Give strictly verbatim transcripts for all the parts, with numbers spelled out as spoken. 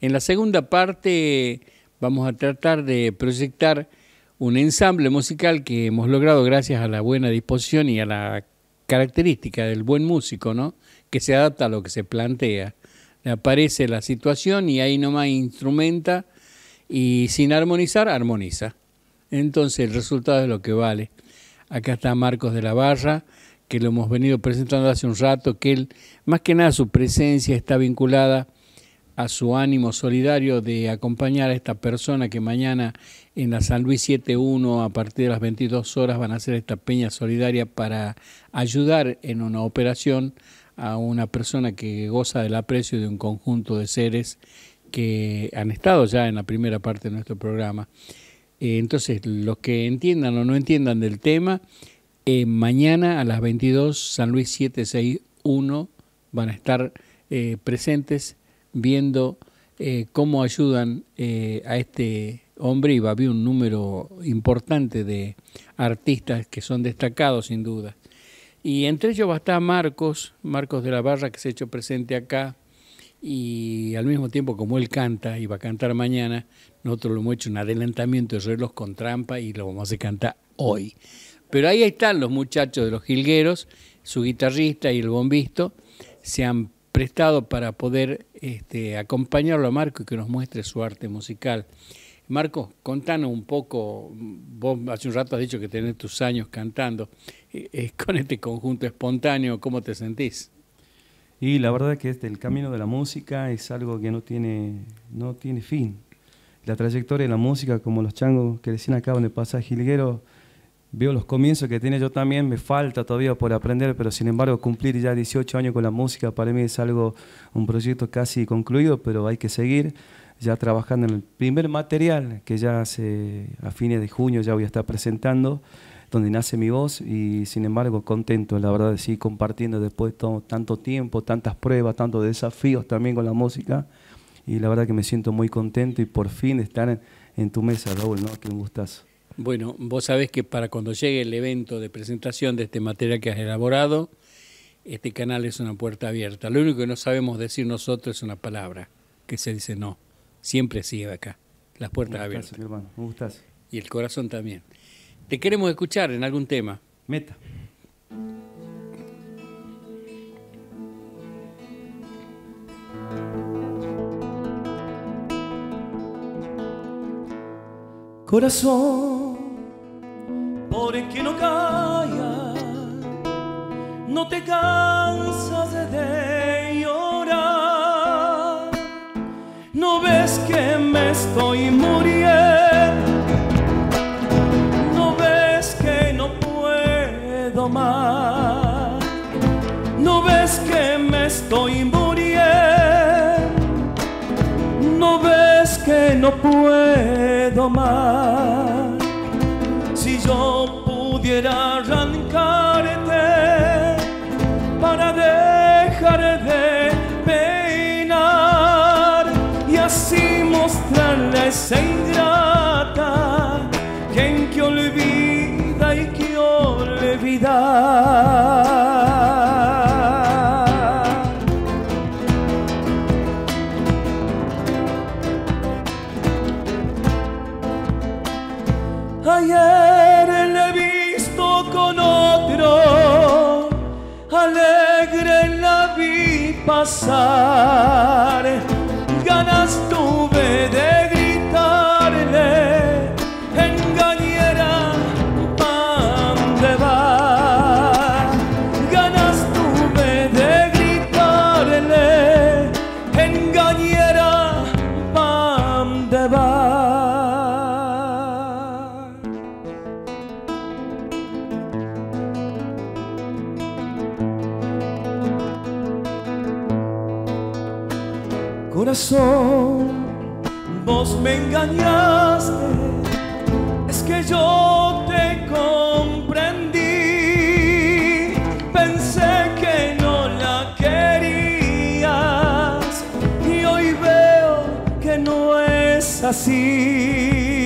En la segunda parte vamos a tratar de proyectar un ensamble musical que hemos logrado gracias a la buena disposición y a la característica del buen músico, ¿no? Que se adapta a lo que se plantea. Le aparece la situación y ahí nomás instrumenta y sin armonizar, armoniza. Entonces el resultado es lo que vale. Acá está Marcos de la Barra, que lo hemos venido presentando hace un rato, que él, más que nada su presencia está vinculada a su ánimo solidario de acompañar a esta persona que mañana en la San Luis siete uno a partir de las veintidós horas van a hacer esta peña solidaria para ayudar en una operación a una persona que goza del aprecio de un conjunto de seres que han estado ya en la primera parte de nuestro programa. Eh, entonces, los que entiendan o no entiendan del tema, eh, mañana a las veintidós, San Luis siete seis uno, van a estar eh, presentes viendo eh, cómo ayudan eh, a este hombre, y va a haber un número importante de artistas que son destacados sin duda. Y entre ellos va a estar Marcos, Marcos de la Barra, que se ha hecho presente acá, y al mismo tiempo como él canta y va a cantar mañana, nosotros lo hemos hecho un adelantamiento de reloj con trampa y lo vamos a hacer cantar hoy. Pero ahí están los muchachos de los Jilgueros, su guitarrista y el bombisto, se han prestado para poder este, acompañarlo a Marco y que nos muestre su arte musical. Marco, contanos un poco, vos hace un rato has dicho que tenés tus años cantando, eh, con este conjunto espontáneo, ¿cómo te sentís? Y la verdad es que este, el camino de la música es algo que no tiene, no tiene fin. La trayectoria de la música, como los changos que decían acá en el pasaje Jilguero, veo los comienzos que tiene yo también, me falta todavía por aprender, pero sin embargo cumplir ya dieciocho años con la música para mí es algo, un proyecto casi concluido, pero hay que seguir ya trabajando en el primer material que ya hace, a fines de junio ya voy a estar presentando, donde nace mi voz, y sin embargo contento, la verdad, de seguir compartiendo después de todo, tanto tiempo, tantas pruebas, tantos desafíos también con la música, y la verdad que me siento muy contento y por fin de estar en, en tu mesa, Raúl, ¿no? Qué un gustazo. Bueno, vos sabés que para cuando llegue el evento de presentación de este material que has elaborado, este canal es una puerta abierta. Lo único que no sabemos decir nosotros es una palabra, que se dice no. Siempre sigue acá, las puertas Un gustazo, abiertas. mi hermano, un gustazo. Y el corazón también. Te queremos escuchar en algún tema. Meta. Corazón, ¿por qué no callas? No te cansas de llorar. ¿No ves que me estoy muriendo? ¿No ves que no puedo más? ¿No ves que me estoy muriendo? ¿No ves que no puedo más? Si yo pudiera arrancarte para dejar de peinar y así mostrarle a esa ingrata quien que olvida y que olvidar. Ayer le he visto con otro, alegre la vi pasar, ganas tuve de gritarle, engañera, ¿pa' dónde va? Ganas tuve de gritarle, engañera, ¿pa' dónde va? Corazón, vos me engañaste, es que yo te comprendí, pensé que no la querías y hoy veo que no es así.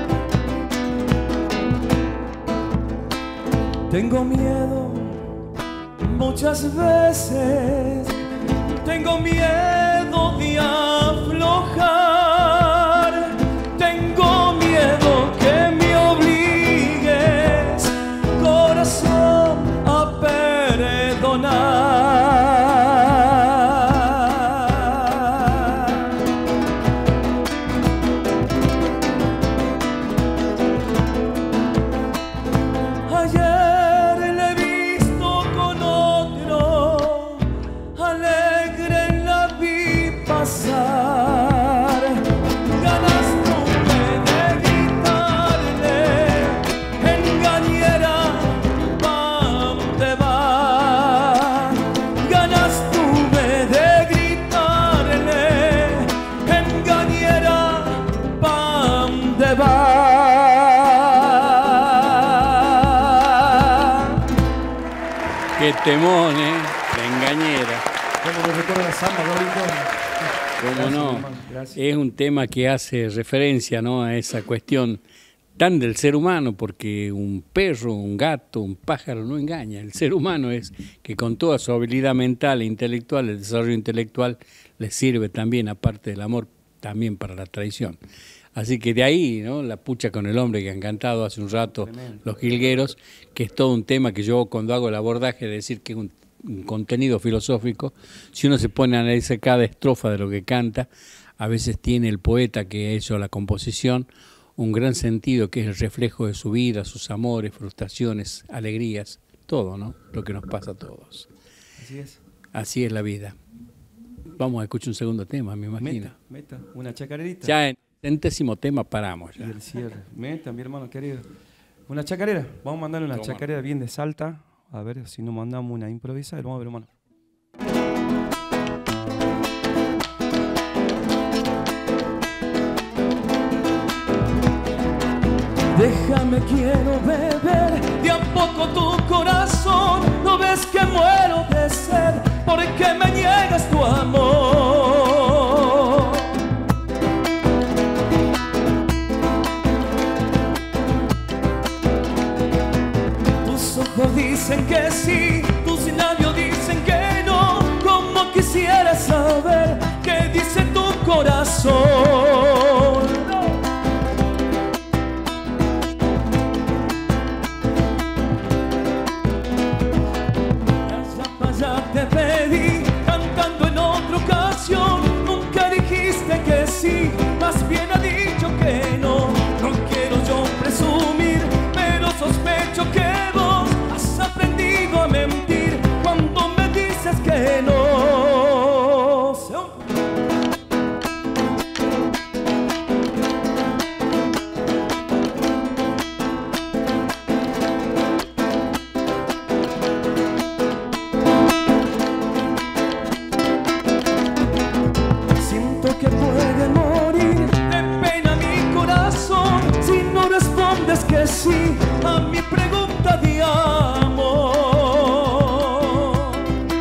Tengo miedo Muchas veces tengo miedo de aflojar, tengo miedo que me obligues, corazón, a perdonar. Ayer le he visto con otro, alegre la vi pasar. Ganas tuve de gritarle, engañera, ¿pa' dónde vas? Ganas tuve de gritarle, engañera, ¿pa' dónde vas? Qué temón, ¿eh? La engañera. ¿Cómo me recuerda la samba, Gabrielito? ¿Cómo Gracias, no? hermano, gracias. Es un tema que hace referencia, ¿no?, a esa cuestión tan del ser humano, porque un perro, un gato, un pájaro no engaña. El ser humano es que con toda su habilidad mental e intelectual, el desarrollo intelectual, le sirve también, aparte del amor, también para la traición. Así que de ahí, ¿no?, la pucha con el hombre que han cantado hace un rato Tremendo. los jilgueros, que es todo un tema que yo cuando hago el abordaje de decir que es un, un contenido filosófico, si uno se pone a analizar cada estrofa de lo que canta, a veces tiene el poeta que ha hecho la composición un gran sentido, que es el reflejo de su vida, sus amores, frustraciones, alegrías, todo, ¿no?, lo que nos pasa a todos. Así es. Así es la vida. Vamos a escuchar un segundo tema, me imagino. Meta, meta, una chacarerita. Ya en centésimo tema paramos. Y Ya. el cierre. Meta, mi hermano querido. Una chacarera. Vamos a mandarle una ¿Cómo? chacarera bien de Salta. A ver si nos mandamos una improvisada. Vamos a ver, hermano. Déjame, quiero beber de a poco tu corazón. No ves que muero de sed, porque me niegas tu amor. Tus ojos dicen que sí, tus labios dicen que no. Como quisiera saber qué dice tu corazón. Ya te pedí, cantando en otra ocasión. Nunca dijiste que sí, más bien ha dicho que no. No quiero yo presumir, pero sospecho que vos has aprendido a mentir cuando me dices que no. Siento que puede morir de pena mi corazón si no respondes que sí a mi pregunta de amor.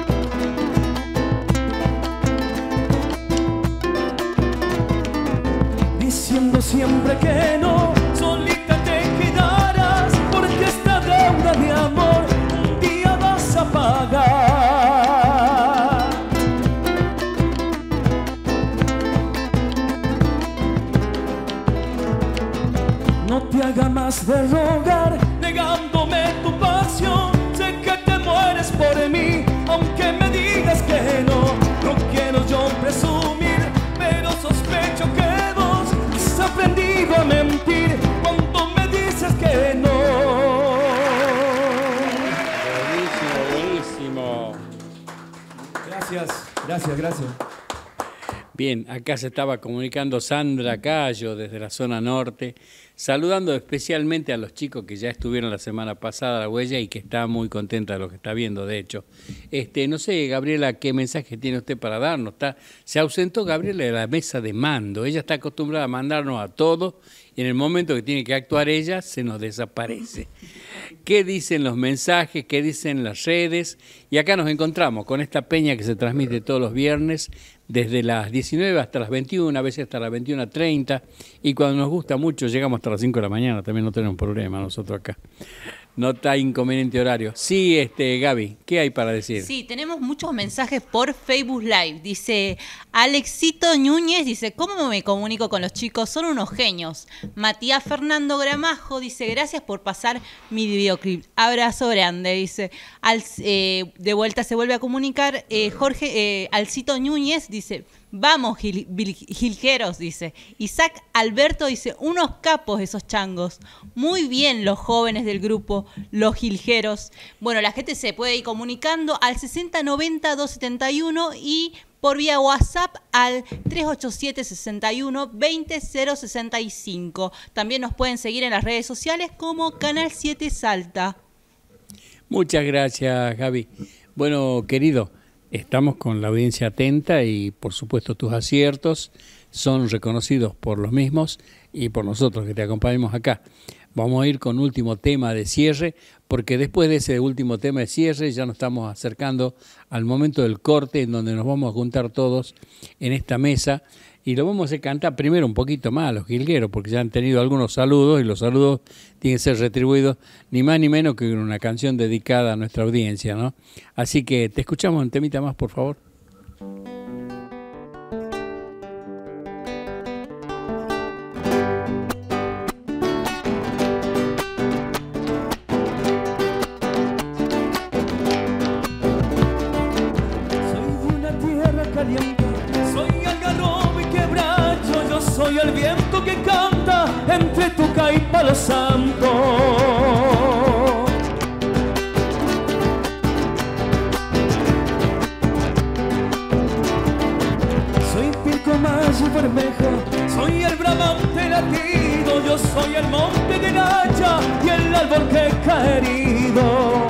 Diciendo siempre que no, solita te quedarás, porque esta deuda de amor un día vas a pagar. No te haga más de rogar, negándome tu pasión. Sé que te mueres por mí, aunque me digas que no. No quiero yo presumir, pero sospecho que vos has aprendido a mentir cuando me dices que no. Buenísimo, buenísimo. Gracias, gracias, gracias. Bien, acá se estaba comunicando Sandra Cayo desde la zona norte, saludando especialmente a los chicos que ya estuvieron la semana pasada a la huella y que está muy contenta de lo que está viendo, de hecho. Este, no sé, Gabriela, ¿qué mensaje tiene usted para darnos? Está, se ausentó Gabriela de la mesa de mando. Ella está acostumbrada a mandarnos a todos y en el momento que tiene que actuar ella, se nos desaparece. ¿Qué dicen los mensajes? ¿Qué dicen las redes? Y acá nos encontramos con esta peña que se transmite todos los viernes desde las diecinueve hasta las veintiuna, a veces hasta las veintiuna treinta, y cuando nos gusta mucho llegamos hasta las cinco de la mañana, también no tenemos problema nosotros acá. no está inconveniente horario. Sí, este, Gaby, ¿qué hay para decir? Sí, tenemos muchos mensajes por Facebook Live. Dice Alexito Núñez, dice, ¿cómo me comunico con los chicos? Son unos genios. Matías Fernando Gramajo dice, gracias por pasar mi videoclip. Abrazo grande, dice. Al, eh, de vuelta se vuelve a comunicar. Eh, Jorge, eh, Alcito Núñez dice, vamos, gil, gil, giljeros, dice. Isaac Alberto dice, unos capos esos changos. Muy bien los jóvenes del grupo, los giljeros. Bueno, la gente se puede ir comunicando al sesenta noventa doscientos setenta y uno y por vía WhatsApp al tres ocho siete, sesenta y uno, veinte cero sesenta y cinco. También nos pueden seguir en las redes sociales como Canal siete Salta. Muchas gracias, Gaby. Bueno, querido, estamos con la audiencia atenta y por supuesto tus aciertos son reconocidos por los mismos y por nosotros que te acompañamos acá. Vamos a ir con último tema de cierre, porque después de ese último tema de cierre ya nos estamos acercando al momento del corte en donde nos vamos a juntar todos en esta mesa y lo vamos a cantar primero un poquito más a los jilgueros, porque ya han tenido algunos saludos y los saludos tienen que ser retribuidos ni más ni menos que una canción dedicada a nuestra audiencia, ¿no? Así que te escuchamos un temita más, por favor. Soy el viento que canta entre Tuca y Palo Santo. Soy Pilcomayo y Bermejo, soy el bramante latido. Yo soy el monte de Nacha y el árbol que cae herido.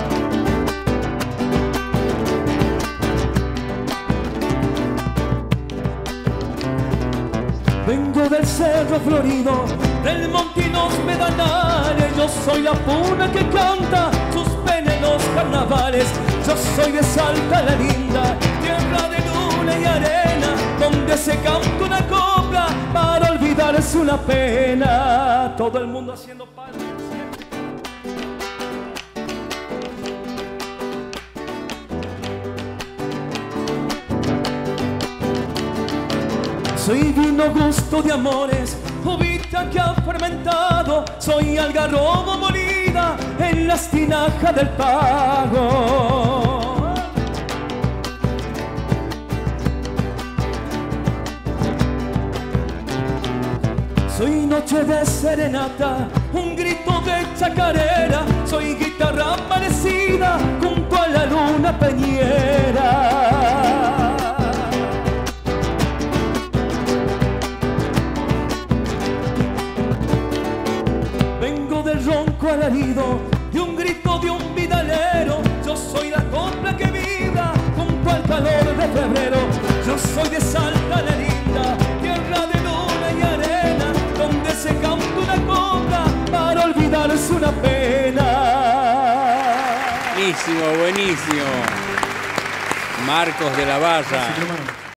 Vengo del cerro florido, del monte y los medalales. Yo soy la puna que canta sus penas en los carnavales. Yo soy de Salta la linda, tierra de luna y arena, donde se canta una copla para olvidarse una pena. Todo el mundo haciendo palmas. Soy vino gusto de amores, uvita que ha fermentado. Soy algarrobo molida en las tinajas del pago. Soy noche de serenata, un grito de chacarera. Soy guitarra amanecida junto a la luna peñera. Del ronco alarido y un grito de un vidalero. Yo soy la copla que vibra junto al calor de febrero. Yo soy de Salta la linda, tierra de luna y arena, donde se canta una copla para olvidarse una pena. Buenísimo, buenísimo. Marcos de la Barra.